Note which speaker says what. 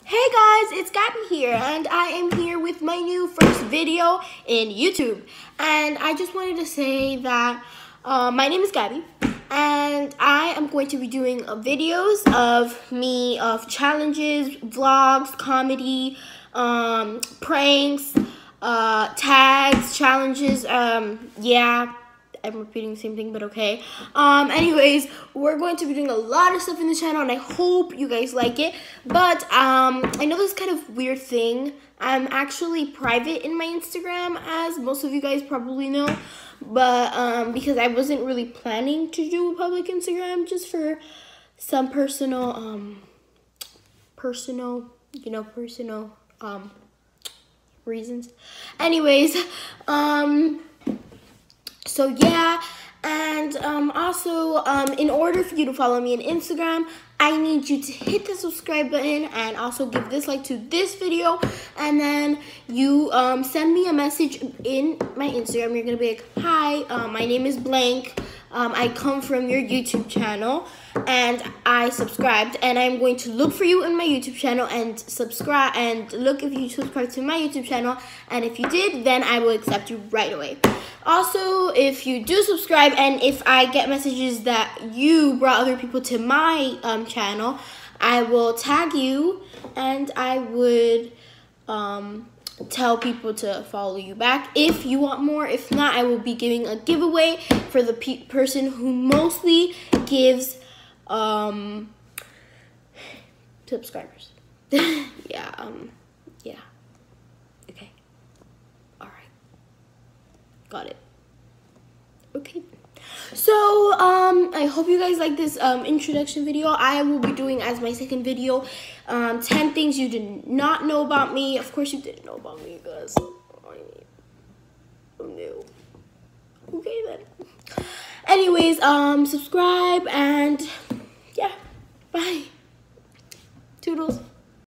Speaker 1: Hey guys, it's Gabby here, and I am here with my new first video in YouTube. And I just wanted to say that my name is Gabby, and I am going to be doing videos of challenges, vlogs, comedy, pranks, tags, challenges, yeah. I'm repeating the same thing, but okay. Anyways, we're going to be doing a lot of stuff in the channel, and I hope you guys like it. But I know this is kind of weird thing. I'm actually private in my Instagram, as most of you guys probably know. But because I wasn't really planning to do a public Instagram, just for some personal reasons. Anyways, so yeah, and also, in order for you to follow me on Instagram, I need you to hit the subscribe button and also give this like to this video, and then you send me a message in my Instagram. You're gonna be like, hi, my name is blank. I come from your YouTube channel, and I subscribed, and I'm going to look for you in my YouTube channel and subscribe, and look if you subscribe to my YouTube channel, and if you did, then I will accept you right away. Also, if you do subscribe, and if I get messages that you brought other people to my channel, I will tag you, and I would tell people to follow you back if you want more. If not, I will be giving a giveaway for the person who mostly gives subscribers. Yeah, yeah. Okay. All right. Got it. Okay. So, I hope you guys like this introduction video. I will be doing as my second video 10 things you did not know about me. Of course you didn't know about me, guys. I'm new. Okay then. Anyways, subscribe, and